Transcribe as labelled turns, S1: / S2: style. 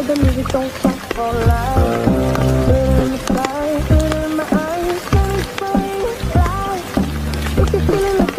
S1: the music don't stop for life. Glitter in the sky, glitter in my eyes, let it spray life. If you're feeling like